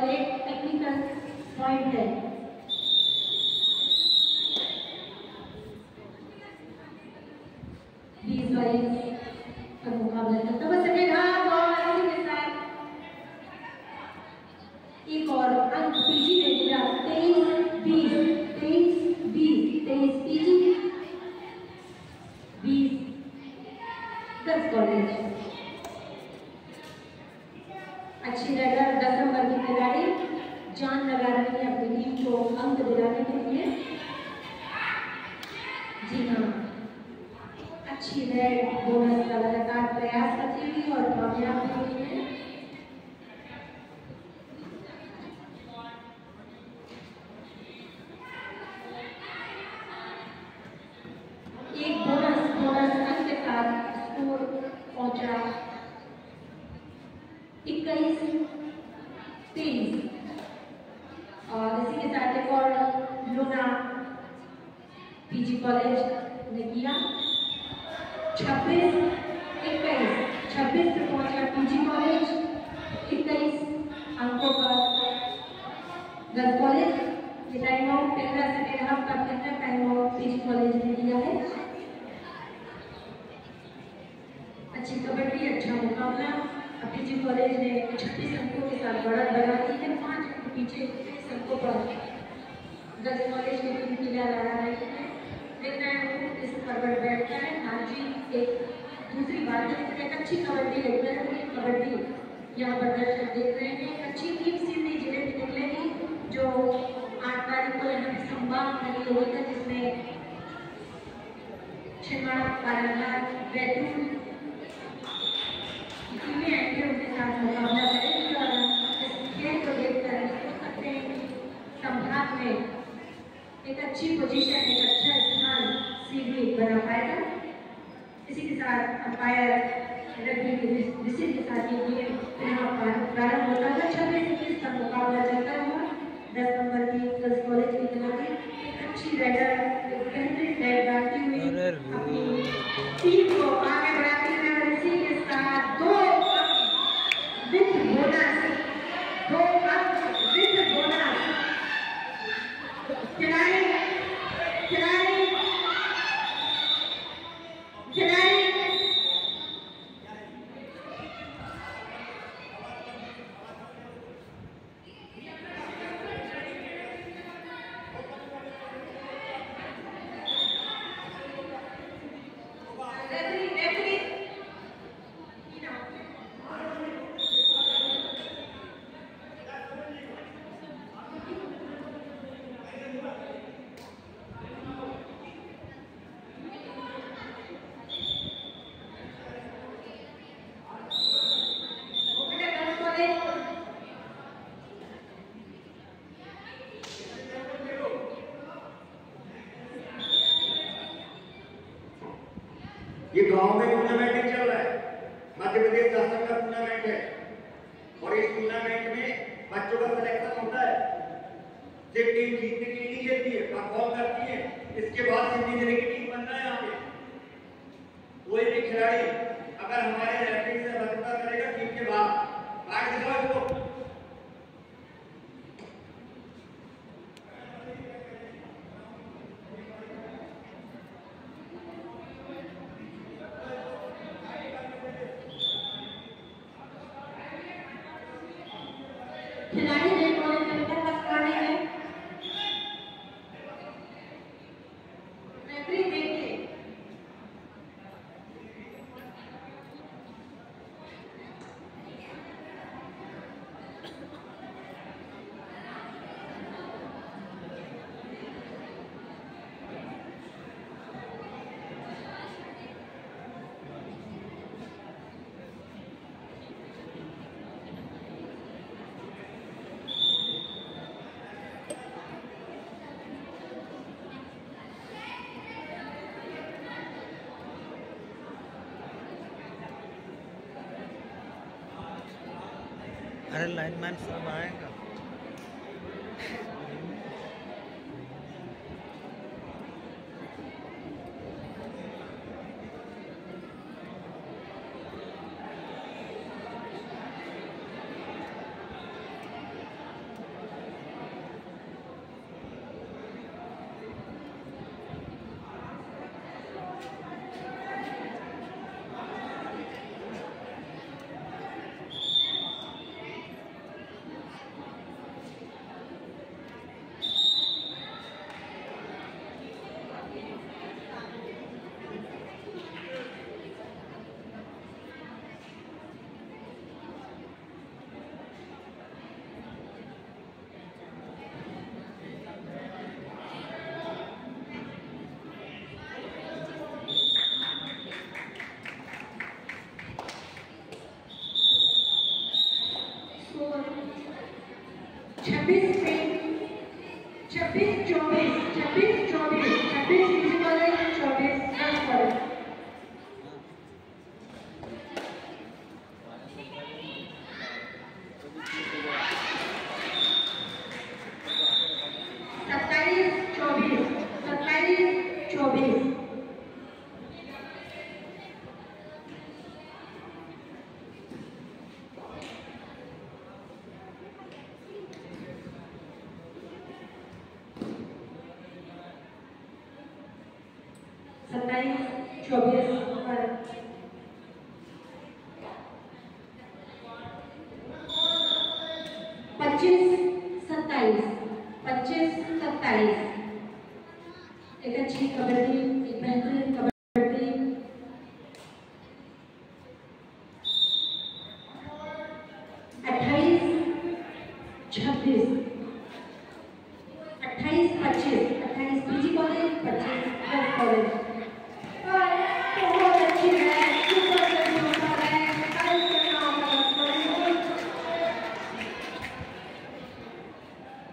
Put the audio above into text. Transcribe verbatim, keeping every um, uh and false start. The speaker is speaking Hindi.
और एक टेक्निकल पॉइंट है। बीस बाईस का मुकाबला चलता बस सेकेंड हाफ और इसी के साथ एक और अंक पीजी ने दिया तेईस बीस तेईस बीस तेईस पीजी बीस गर्ल्स कॉलेज। अच्छी रेडर दस नंबर की खिलाड़ी जान लगा रही है अपनी टीम को अंक दिलाने के लिए। जी हाँ, अच्छी रेड बोनस का लगातार प्रयास करती हुई और कामयाब भी हुई है। एक बोनस बोनस अंक के साथ स्कोर पहुंचा इक्कीस तेईस और इसी के साथ एक और लूना पीजी कॉलेज ने किया छब्बीस इक्कीस छब्बीस पे पहुंचा पीजी कॉलेज इक्कीस अंकों पर गर्ल्स कॉलेज। ये टाइम आउट पहला सेकेंड हाफ का पहला टाइम आउट पीजी कॉलेज ने लिया है। अच्छी कबड्डी अच्छा मुकाबला। पीजी कॉलेज ने छत्तीस अंकों के साथ बढ़त बना दी है। पांच अंक पीछे इक्कीस अंकों पर गर्ल्स कॉलेज की टीम किला लड़ा रही है। देखना है इस पर बैठता है। हाँ जी, एक दूसरी बात है, एक अच्छी कबड्डी लगता है। कबड्डी यहाँ पर दर्शक देख रहे हैं। एक अच्छी टीम सिवनी जिले की निकलेगी जो आठ तारीख को यहाँ पे संवाद नहीं हुआ था, जिसमें छिंदवाड़ा पालनहार बैतूल टीमें आएंगे, उनके साथ मुकाबला करेंगी और इस खेल को देखकर सोच सकते हैं कि संभाग में एक अच्छी पोजीशन, एक अच्छा स्थान सीधी बना पाएगा। इसी के साथ अंपायर रेफरी के डिसीजन के साथ ये गेम यहाँ प्रारंभ होता है। छब्बीस इक्कीस का मुकाबला चलता हुआ दस नंबर की गर्ल्स कॉलेज की खिलाड़ी एक अच्छी रेडर, एक बेहतरीन रेड डालती हुई अपनी टीम को आगे बढ़ाती है और इसी के साथ दो विथ बोनस दो अंक विथ बोनस खिलाड़ी खिलाड़ी खिलाड़ी ये गांव में टूर्नामेंट चल रहा है, मध्य प्रदेश शासन का टूर्नामेंट है और इस टूर्नामेंट में बच्चों का सिलेक्शन होता है। सिर्फ टीम जीतने के लिए नहीं खेलती है, परफॉर्म करती है, इसके बाद सिवनी जिले की टीम बनना है। यहाँ पे कोई भी खिलाड़ी अगर हमारे रेफरी से बदला करेगा टीम के बाद कार्ड दिखाओ इसको। खिलाड़ी रेड बॉल सेंटर का खिलाड़ी है। रेफरी देखिए अरे लाइनमैन सब आएगा। छब्बीस में छब्बीस चौबीस छब्बीस चौबीस छब्बीस किसी कॉलेज चौबीस दस कॉलेज सत्ताईस चौबीस सत्ताईस चौबीस सत्ताईस चौबीस पर पच्चीस सत्ताईस पच्चीस सत्ताईस एक अच्छी कबड्डी एक बेहतरीन कबड्डी अट्ठाईस छब्बीस